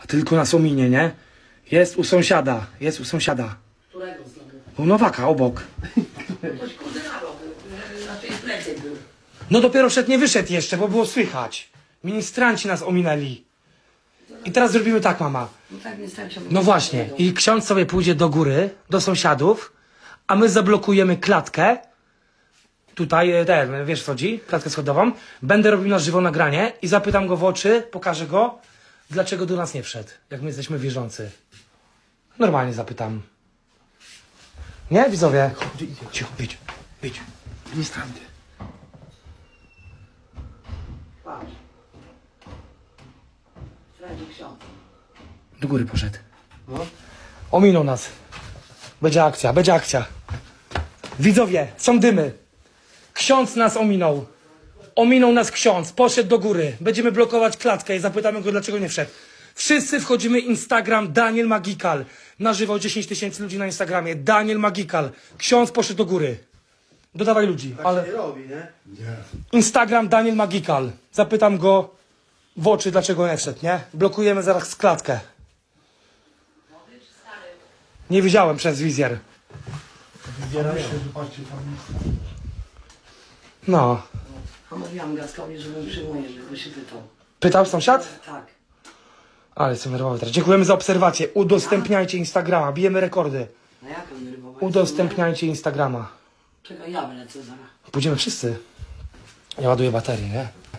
A tylko nas ominie, nie? Jest u sąsiada, jest u sąsiada. Którego znowu? U Nowaka, obok. Ktoś kurde na tej plecy był. No dopiero szedł, nie wyszedł jeszcze, bo było słychać. Ministranci nas ominęli. I teraz zrobimy tak, mama. No tak nie starczy. No właśnie. I ksiądz sobie pójdzie do góry, do sąsiadów, a my zablokujemy klatkę. Tutaj, wiesz co chodzi? Klatkę schodową. Będę robił na żywo nagranie i zapytam go w oczy, pokażę go, dlaczego do nas nie wszedł, jak my jesteśmy wierzący. Normalnie zapytam. Nie, widzowie? Cicho, wyjdź. Ministranty. Patrz. Sprawdzi ksiądz. Do góry poszedł. No. Ominął nas. Będzie akcja. Widzowie, są dymy. Ksiądz nas ominął. Ominął nas ksiądz. Poszedł do góry. Będziemy blokować klatkę i zapytamy go, dlaczego nie wszedł. Wszyscy wchodzimy Instagram Daniel Magikal. Na żywo 10 000 ludzi na Instagramie. Daniel Magikal. Ksiądz poszedł do góry. Dodawaj ludzi. Tak Ale się nie robi, nie? Nie. Instagram Daniel Magikal. Zapytam go w oczy, dlaczego nie wszedł, nie? Blokujemy zaraz klatkę. Nie widziałem przez wizjer. Zbieramy się, że patrzcie tam. No. A mówiłam Gaskowi, że mu przyjmuje, żeby się pytał. Pytał sąsiad? Tak. Ale jestem nerwowy teraz. Dziękujemy za obserwację. Udostępniajcie Instagrama. Bijemy rekordy. No jak on nerwował? Udostępniajcie Instagrama. Czekaj, ja lecę zaraz. Pójdziemy wszyscy. Ja ładuję baterię, nie?